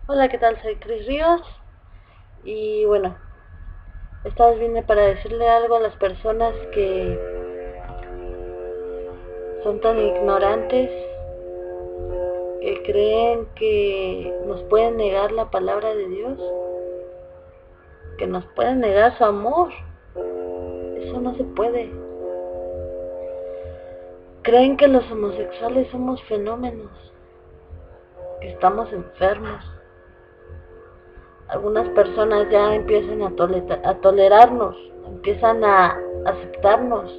Hola, ¿qué tal? Soy Cris Ríos y bueno, esta vez vine para decirle algo a las personas que son tan ignorantes, que creen que nos pueden negar la palabra de Dios, que nos pueden negar su amor. Eso no se puede. Creen que los homosexuales somos fenómenos, que estamos enfermos. Algunas personas ya empiezan a tolerarnos, empiezan a aceptarnos.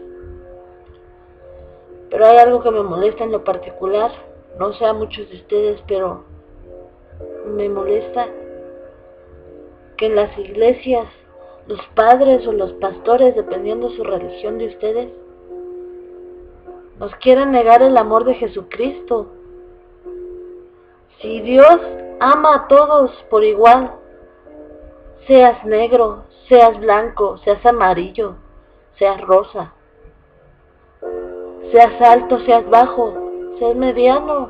Pero hay algo que me molesta en lo particular, no sé a muchos de ustedes, pero me molesta que en las iglesias los padres o los pastores, dependiendo su religión de ustedes, nos quieran negar el amor de Jesucristo. Si Dios ama a todos por igual, seas negro, seas blanco, seas amarillo, seas rosa, seas alto, seas bajo, seas mediano,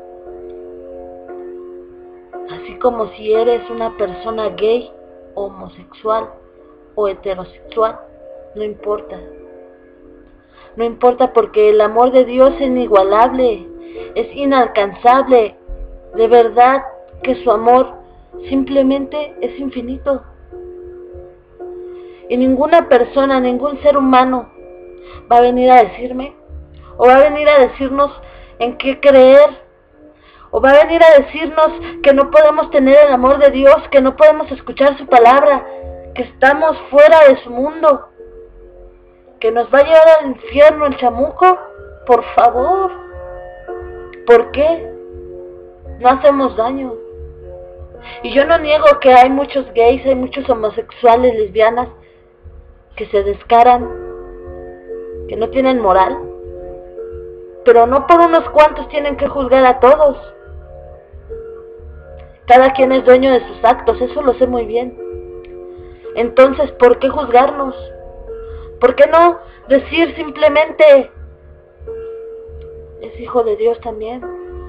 así como si eres una persona gay, homosexual o heterosexual, no importa. No importa, porque el amor de Dios es inigualable, es inalcanzable. De verdad que su amor simplemente es infinito. Y ninguna persona, ningún ser humano va a venir a decirme, o va a venir a decirnos en qué creer, o va a venir a decirnos que no podemos tener el amor de Dios, que no podemos escuchar su palabra, que estamos fuera de su mundo, que nos va a llevar al infierno el chamuco. Por favor, ¿por qué? No hacemos daño. Y yo no niego que hay muchos gays, hay muchos homosexuales, lesbianas, que se descaran, que no tienen moral, pero no por unos cuantos tienen que juzgar a todos. Cada quien es dueño de sus actos, eso lo sé muy bien. Entonces, ¿por qué juzgarnos? ¿Por qué no decir simplemente, es hijo de Dios también?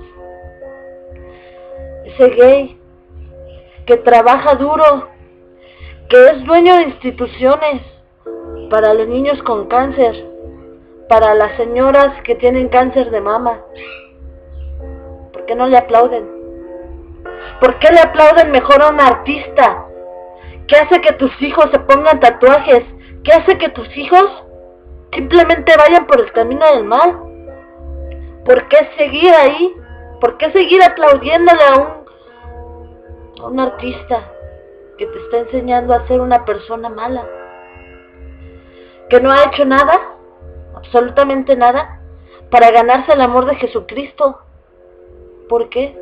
Ese gay que trabaja duro, que es dueño de instituciones para los niños con cáncer, para las señoras que tienen cáncer de mama, ¿por qué no le aplauden? ¿Por qué le aplauden mejor a un artista que hace que tus hijos se pongan tatuajes, que hace que tus hijos simplemente vayan por el camino del mal? ¿Por qué seguir ahí? ¿Por qué seguir aplaudiéndole a un artista que te está enseñando a ser una persona mala, que no ha hecho nada, absolutamente nada, para ganarse el amor de Jesucristo? ¿Por qué?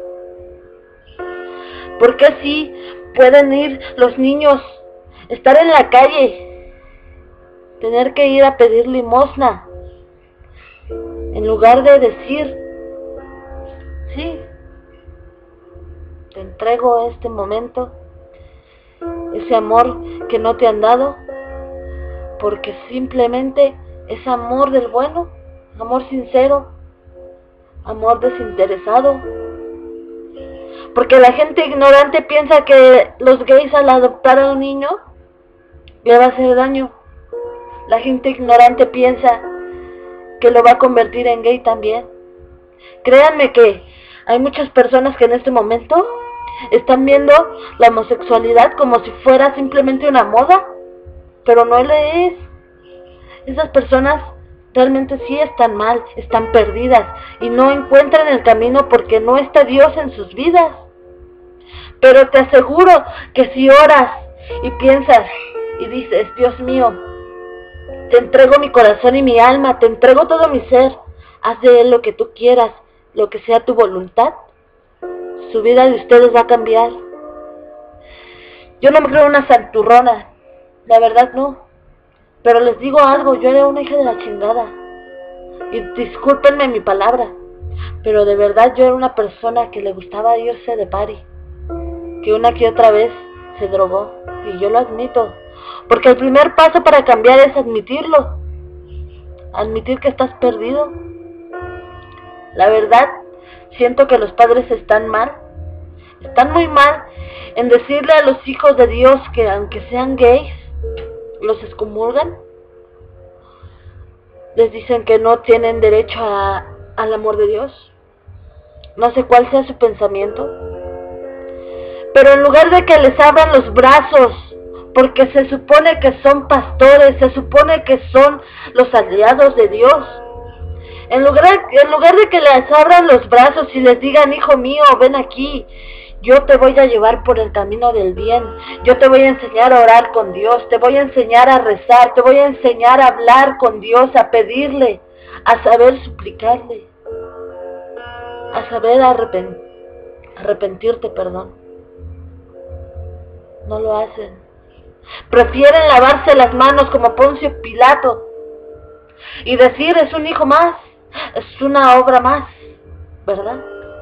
¿Por qué sí pueden ir los niños, estar en la calle, tener que ir a pedir limosna, en lugar de decir, sí, te entrego este momento, ese amor que no te han dado, porque simplemente es amor del bueno, amor sincero, amor desinteresado? Porque la gente ignorante piensa que los gays, al adoptar a un niño, le va a hacer daño. La gente ignorante piensa que lo va a convertir en gay también. Créanme que hay muchas personas que en este momento están viendo la homosexualidad como si fuera simplemente una moda, pero no lo es. Esas personas realmente sí están mal, están perdidas y no encuentran el camino porque no está Dios en sus vidas. Pero te aseguro que si oras y piensas y dices, Dios mío, te entrego mi corazón y mi alma, te entrego todo mi ser, haz de él lo que tú quieras, lo que sea tu voluntad, su vida de ustedes va a cambiar. Yo no me creo una santurrona, la verdad no, pero les digo algo, yo era una hija de la chingada, y discúlpenme mi palabra, pero de verdad yo era una persona que le gustaba irse de party, que una que otra vez se drogó, y yo lo admito, porque el primer paso para cambiar es admitirlo, admitir que estás perdido. La verdad, siento que los padres están mal, Están muy mal en decirle a los hijos de Dios que aunque sean gays, los excomulgan. Les dicen que no tienen derecho al amor de Dios. No sé cuál sea su pensamiento. Pero en lugar de que les abran los brazos, porque se supone que son pastores, se supone que son los aliados de Dios, en lugar de que les abran los brazos y les digan, hijo mío, ven aquí, yo te voy a llevar por el camino del bien, yo te voy a enseñar a orar con Dios, te voy a enseñar a rezar, te voy a enseñar a hablar con Dios, a pedirle, a saber suplicarle, a saber arrepentirte, perdón. No lo hacen. Prefieren lavarse las manos como Poncio Pilato y decir, es un hijo más, es una obra más, ¿verdad?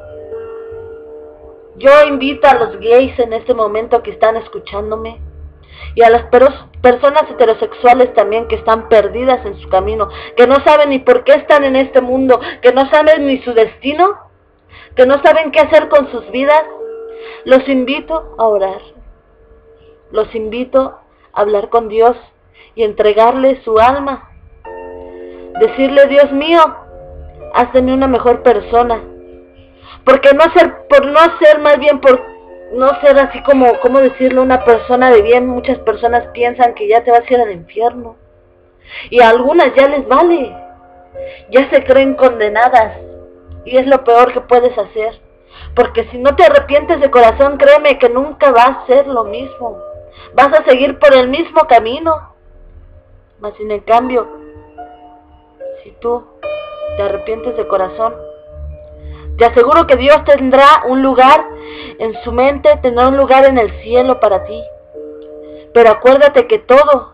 Yo invito a los gays en este momento que están escuchándome y a las personas heterosexuales también que están perdidas en su camino, que no saben ni por qué están en este mundo, que no saben ni su destino, que no saben qué hacer con sus vidas. Los invito a orar, los invito a hablar con Dios y entregarle su alma, decirle, Dios mío, hazme una mejor persona. Porque por no ser así como, ¿cómo decirlo? Una persona de bien. Muchas personas piensan que ya te vas a ir al infierno. Y a algunas ya les vale. Ya se creen condenadas. Y es lo peor que puedes hacer. Porque si no te arrepientes de corazón, créeme que nunca va a ser lo mismo. Vas a seguir por el mismo camino. Mas sin en cambio, si tú te arrepientes de corazón, te aseguro que Dios tendrá un lugar en su mente, tendrá un lugar en el cielo para ti. Pero acuérdate que todo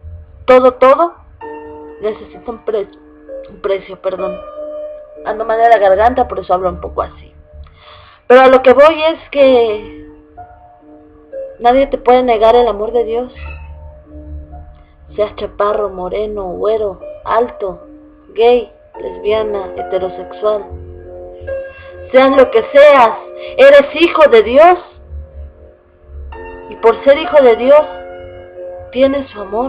necesita un precio, perdón. Ando mal de la garganta, por eso hablo un poco así. Pero a lo que voy es que nadie te puede negar el amor de Dios. Seas chaparro, moreno, güero, alto, gay, lesbiana, heterosexual. Seas lo que seas, eres hijo de Dios. Y por ser hijo de Dios, tienes su amor.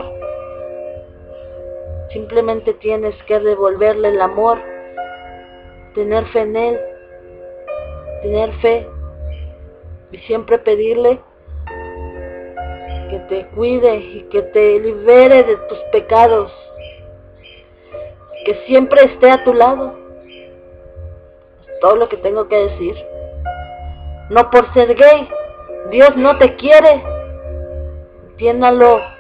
Simplemente tienes que devolverle el amor, tener fe en Él, tener fe y siempre pedirle que te cuide y que te libere de tus pecados, que siempre esté a tu lado. Todo lo que tengo que decir. No por ser gay, Dios no te quiere. Entiéndalo.